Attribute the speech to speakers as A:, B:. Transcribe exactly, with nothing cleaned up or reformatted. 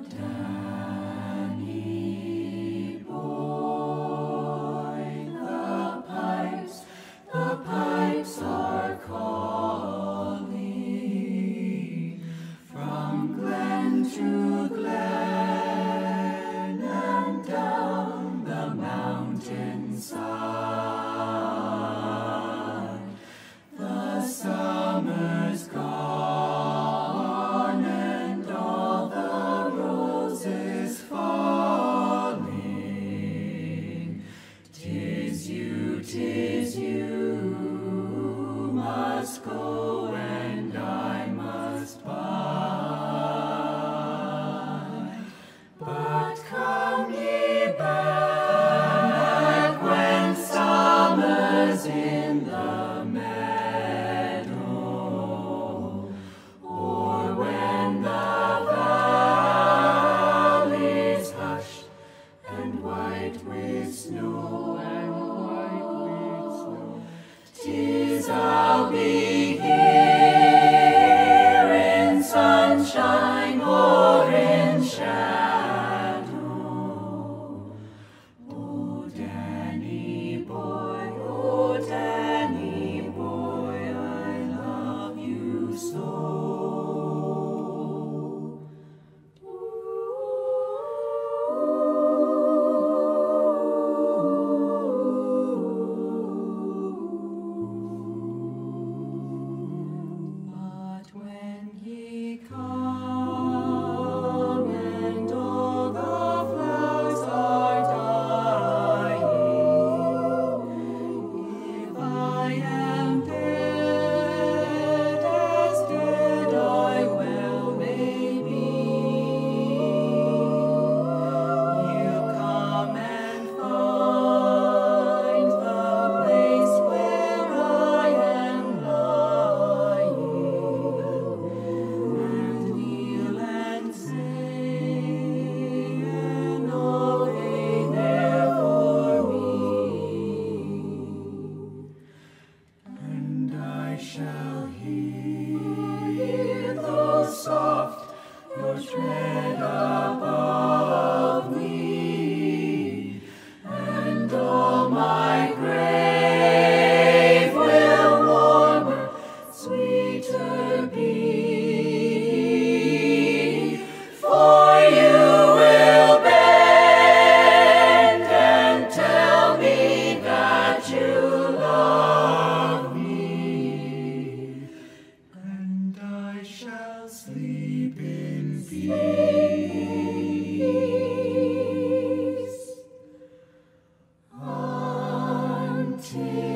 A: Danny boy, the pipes, the pipes are calling from glen to glen and down the mountainside. The summer's gone and all the roses falling. 'Tis you, 'tis you must go and I must bide. But come ye back when summer's in the meadow, or when the valley's hushed and white with snow, and white with snow. 'Tis I'll be here in sunshine or in shadow. Oh, Danny boy, oh, Danny boy, I love you so. But when ye come and all the flowers are dying, if I am dead, as dead I well may be, you come and find the place where I am lying, and kneel and say an Ave there for me, and I shall hear, though soft, your tread above me, and all my grave will warmer, sweeter be, for you will bend and tell me that you love me, and I shall sleep in peace until